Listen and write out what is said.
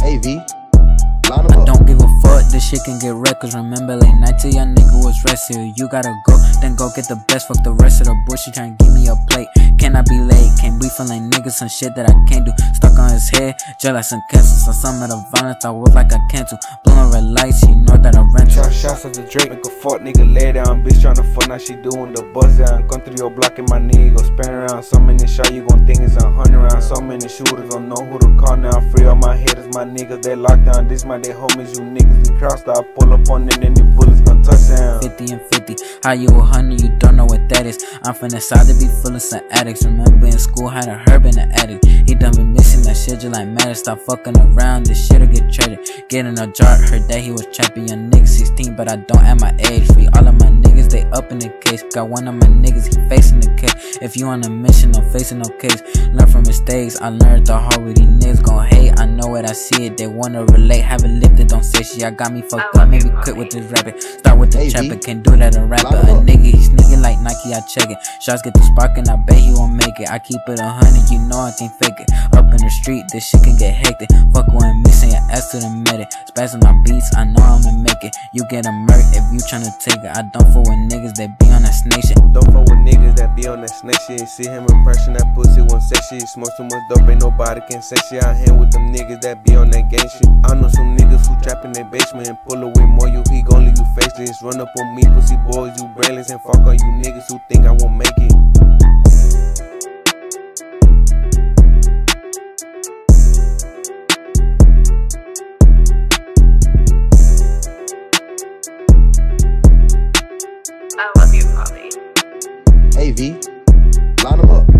AV, line I them up. don't give a fuck, this shit can get wrecked. Cause remember late night till your nigga was rested. You gotta go, then go get the best. Fuck the rest of the bullshit, tryna give me a plate. Can I be late? Can't be feeling niggas, some shit that I can't do. Stuck on his head, just like some cancers. On some of the violence, I work like I can't do. Blowing red lights, you know that I rent to. Shots of the Drake, make a fuck nigga lay down. Bitch tryna fuck, now she doing the buzz down. Come through your block and my nigga go spin around. So many shots, you gon' think it's 100 rounds. So many shooters, don't know who to call now. Free all my haters, my niggas, they locked down. This my they homies, you niggas, we crossed out. Pull up on them, then the bullets gon' touch down. 50 and 50, how you 100, you don't know what that is. I'm from the side to be full of some addicts. Remember in school, had a herb in the attic. He done been missing that shit just like mad. Stop fucking around, this shit'll get traded. Get in a jar, heard that he was trapping. Young nigga 16, but I don't at my age. Free all of my niggas, they up in the case. Got one of my niggas, he facing the case. If you on a mission, no facing no case. Learn from mistakes, I learned the hard way. These niggas gon' hate, I know it, I see it. They wanna relate, haven't lived it, don't say shit. I got me fucked up, maybe quit with this rapping. Start with the chopper, can't do that a rapper. A nigga, he sneaking like Nike, I check it. Shots get the spark and I bet he won't make it. I keep it 100, you know I can't fake it. Up in the street, this shit can get hectic. Fuck with me, send your ass to the medic. Spazzing my beats, I know I'ma make it. You get a murk if you tryna take it. I don't fool with niggas that be on that snake shit. Don't fuck with niggas that be on that snake shit. See him in person, that pussy won't say shit. Smoke too much dope, ain't nobody can say shit. I hang with them niggas that be on that gang shit. I know some niggas who trap in their basement and pull away more. You, he gon' leave you faceless. Run up on me, pussy boys, you brainless. And fuck on you niggas who think I won't make it. I love you, Poppy. AV, line them up.